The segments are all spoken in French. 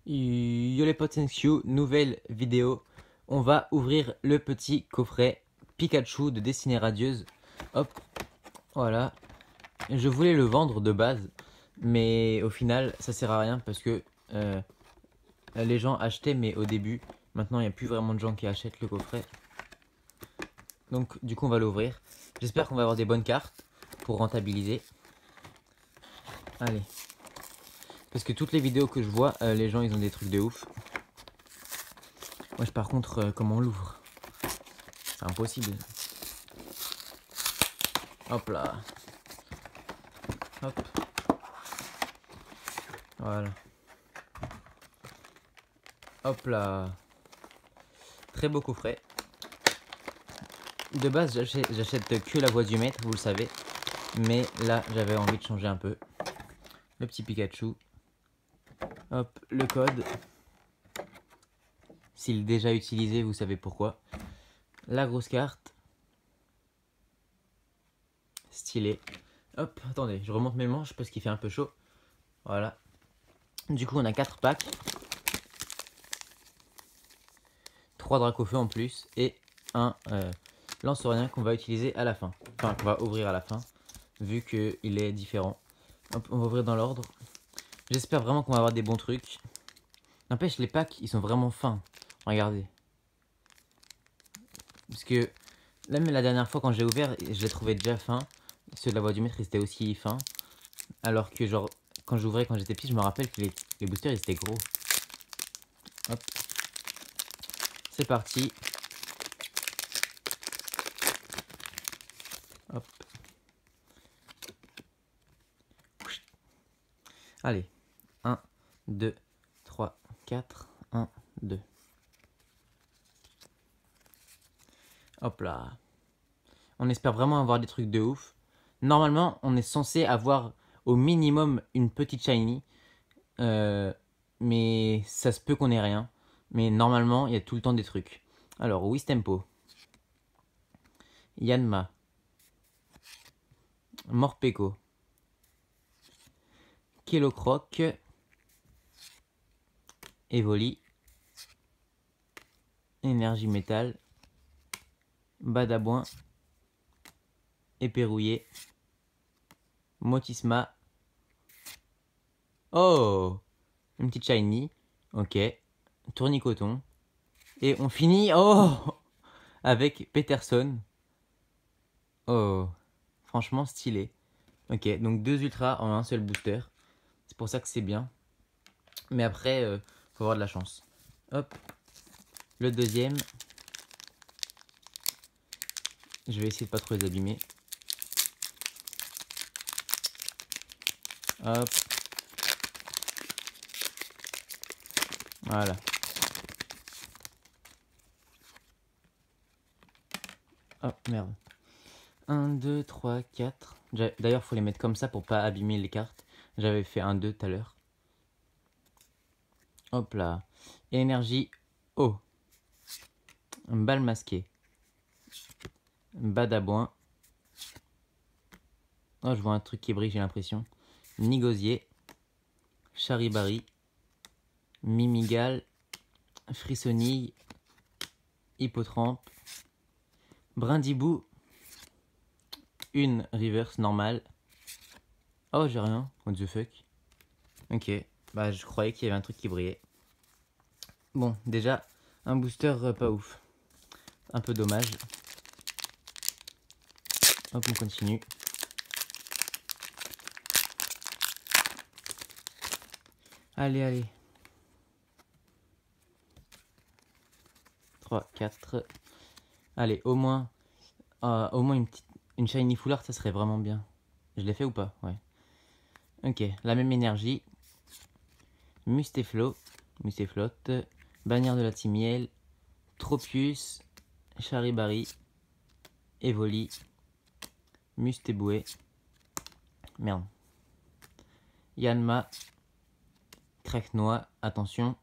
Yo les potes, thank you, nouvelle vidéo. On va ouvrir le petit coffret Pikachu de Destinée Radieuse. Hop, voilà. Je voulais le vendre de base, mais au final ça sert à rien parce que les gens achetaient, mais au début. Maintenant il n'y a plus vraiment de gens qui achètent le coffret. Donc du coup on va l'ouvrir. J'espère qu'on va avoir des bonnes cartes pour rentabiliser. Allez. Parce que toutes les vidéos que je vois, les gens ils ont des trucs de ouf. Moi par contre, comment on l'ouvre? C'est impossible. Hop là. Hop. Voilà. Hop là. Très beau coffret. De base, j'achète que la voix du maître, vous le savez. Mais là, j'avais envie de changer un peu. Le petit Pikachu. Hop, le code. S'il est déjà utilisé, vous savez pourquoi. La grosse carte. Stylé. Hop, attendez, je remonte mes manches parce qu'il fait un peu chaud. Voilà. Du coup, on a 4 packs. 3 Dracofeu en plus. Et un lance-rien qu'on va utiliser à la fin. Enfin, qu'on va ouvrir à la fin. Vu qu'il est différent. Hop, on va ouvrir dans l'ordre. J'espère vraiment qu'on va avoir des bons trucs. N'empêche, les packs, ils sont vraiment fins. Regardez. Parce que, même la dernière fois quand j'ai ouvert, je les trouvais déjà fins. Ceux de la voix du maître, ils étaient aussi fins. Alors que, genre, quand j'ouvrais quand j'étais petit, je me rappelle que les boosters, ils étaient gros. Hop. C'est parti. Hop. Allez. 1, 2, 3, 4. 1, 2. Hop là. On espère vraiment avoir des trucs de ouf. Normalement, on est censé avoir au minimum une petite shiny. Mais ça se peut qu'on ait rien. Mais normalement, il y a tout le temps des trucs. Alors, Wistempo. Yanma. Morpeko. Kellocroc. Evoli. Énergie métal. Badabouin. Éperrouillé. Motisma. Oh! Une petite shiny. Ok. Tournicoton. Et on finit. Oh! Avec Peterson. Oh. Franchement stylé. Ok, donc 2 ultras en un seul booster. C'est pour ça que c'est bien. Mais après, faut avoir de la chance. Hop. Le deuxième. Je vais essayer de pas trop les abîmer. Hop. Voilà. Oh, merde. 1, 2, 3, 4. D'ailleurs, faut les mettre comme ça pour pas abîmer les cartes. J'avais fait un 2 tout à l'heure. Hop là. Énergie eau. Balle masquée. Badabouin. Oh, je vois un truc qui brille, j'ai l'impression. Nigosier. Charibari. Mimigal. Frissonille. Hippotrampe. Brindibou. Une reverse normale. Oh, j'ai rien. What the fuck. Ok. Bah, je croyais qu'il y avait un truc qui brillait. Bon, déjà, un booster pas ouf. Un peu dommage. Hop, on continue. Allez, allez. 3, 4. Allez, au moins une shiny foulard, ça serait vraiment bien. Je l'ai fait ou pas? Ouais. Ok, la même énergie. Musteflo. Musteflotte. Bannière de la Timiel. Tropius. Charibari. Evoli. Mustéboué. Merde. Yanma. Craquenois. Attention.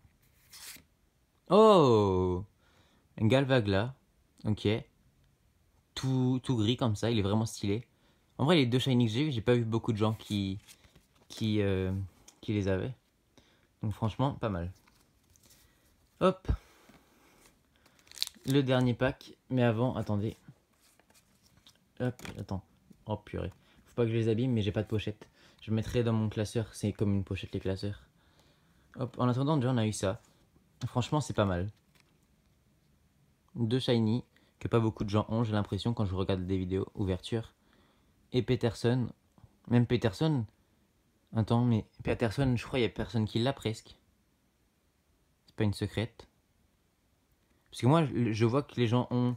Oh! Galvagla. Ok. Tout gris comme ça, il est vraiment stylé. En vrai, les 2 shiny que j'ai pas vu beaucoup de gens qui les avaient. Donc franchement, pas mal. Hop. Le dernier pack. Mais avant, attendez. Hop, attends. Oh purée. Faut pas que je les abîme, mais j'ai pas de pochette. Je mettrai dans mon classeur. C'est comme une pochette, les classeurs. Hop, en attendant, déjà, on a eu ça. Franchement, c'est pas mal. 2 shiny, que pas beaucoup de gens ont, j'ai l'impression, quand je regarde des vidéos ouverture. Et Peterson. Même Peterson. Attends, mais Peterson, je crois qu'il y a personne qui l'a presque. C'est pas une secrète. Parce que moi, je vois que les gens ont...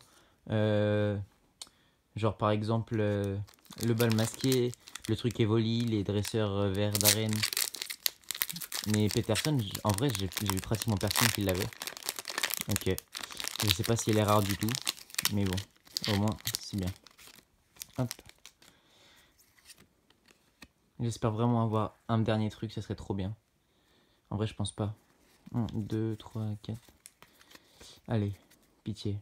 genre par exemple, le bal masqué, le truc Evoli, les dresseurs verts d'arène. Mais Peterson, en vrai, j'ai vu pratiquement personne qui l'avait. Ok. Je sais pas si elle est rare du tout. Mais bon, au moins, c'est bien. Hop. J'espère vraiment avoir un dernier truc, ça serait trop bien. En vrai, je pense pas. 1, 2, 3, 4. Allez, pitié.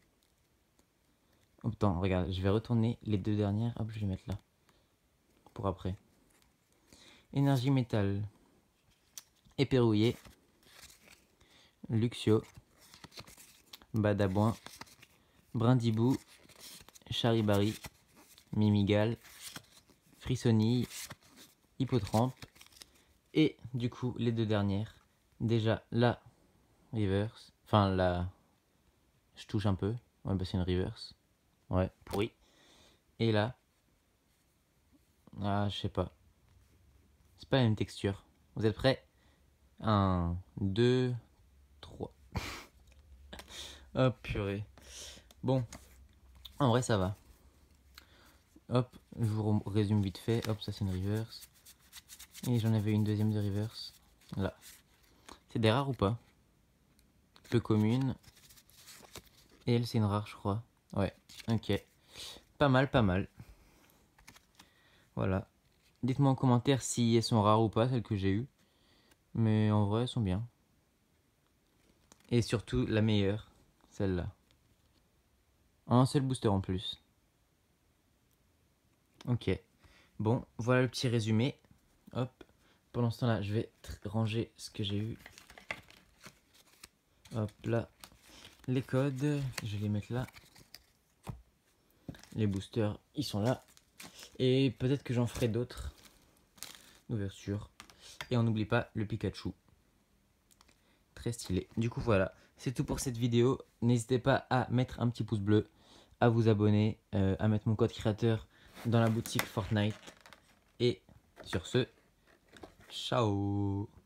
Oh, attends, regarde, je vais retourner les 2 dernières. Hop, je vais les mettre là. Pour après. Énergie métal. Éperouillé. Luxio. Badabouin. Brindibou. Charibari. Mimigal. Frissonille. Hippotrampe. Et du coup, les 2 dernières. Déjà, la reverse. Enfin, la... Je touche un peu. Ouais, bah c'est une reverse. Ouais, pourri. Et là... Ah, je sais pas. C'est pas la même texture. Vous êtes prêts? 1, 2, 3. Oh purée. Bon, en vrai ça va. Hop, je vous résume vite fait. Hop, ça c'est une reverse. Et j'en avais une deuxième de reverse. Là. C'est des rares ou pas? Peu commune. Et elle c'est une rare je crois. Ouais, ok. Pas mal, pas mal. Voilà. Dites-moi en commentaire si elles sont rares ou pas, celles que j'ai eues. Mais en vrai elles sont bien. Et surtout la meilleure, celle-là. Un seul booster en plus. Ok. Bon, voilà le petit résumé. Hop. Pendant ce temps-là, je vais ranger ce que j'ai eu. Hop là. Les codes, je vais les mettre là. Les boosters, ils sont là. Et peut-être que j'en ferai d'autres. Ouverture. Et on n'oublie pas le Pikachu. Très stylé. Du coup, voilà. C'est tout pour cette vidéo. N'hésitez pas à mettre un petit pouce bleu, à vous abonner, à mettre mon code créateur dans la boutique Fortnite. Et sur ce, ciao!